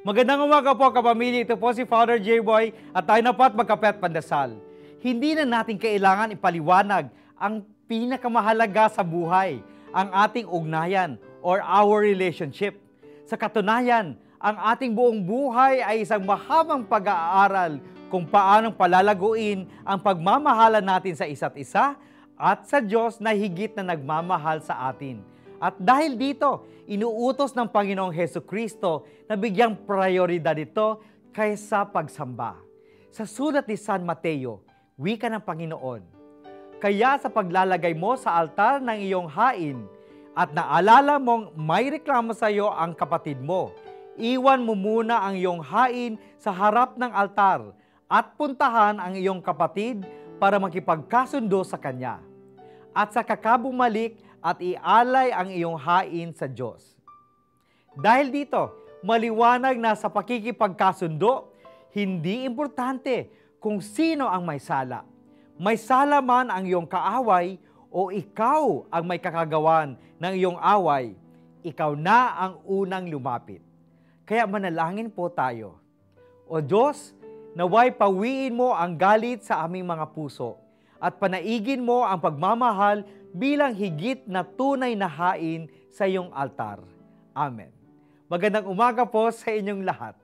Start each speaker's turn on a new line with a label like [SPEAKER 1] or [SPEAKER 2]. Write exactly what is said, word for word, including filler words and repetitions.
[SPEAKER 1] Magandang umaga po kapamilya, ito po si Father J-Boy at tayo na po at magkape at pandasal. Hindi na natin kailangan ipaliwanag ang pinakamahalaga sa buhay, ang ating ugnayan or our relationship. Sa katunayan, ang ating buong buhay ay isang mahabang pag-aaral kung paanong palalaguin ang pagmamahalan natin sa isa't isa at sa Diyos na higit na nagmamahal sa atin. At dahil dito, inuutos ng Panginoong Hesukristo na bigyang prioridad ito kaysa pagsamba. Sa sulat ni San Mateo, wika ng Panginoon, kaya sa paglalagay mo sa altar ng iyong hain at naalala mong may reklamo sa iyo ang kapatid mo, iwan mo muna ang iyong hain sa harap ng altar at puntahan ang iyong kapatid para makipagkasundo sa kanya. At sa kakabumalik at ialay ang iyong hain sa Diyos. Dahil dito, maliwanag na sa pakikipagkasundo, hindi importante kung sino ang may sala. May sala man ang iyong kaaway o ikaw ang may kakagawan ng iyong away, ikaw na ang unang lumapit. Kaya manalangin po tayo. O Diyos, naway pawiin mo ang galit sa aming mga puso at panaigin mo ang pagmamahal bilang higit na tunay na hain sa iyong altar. Amen. Magandang umaga po sa inyong lahat.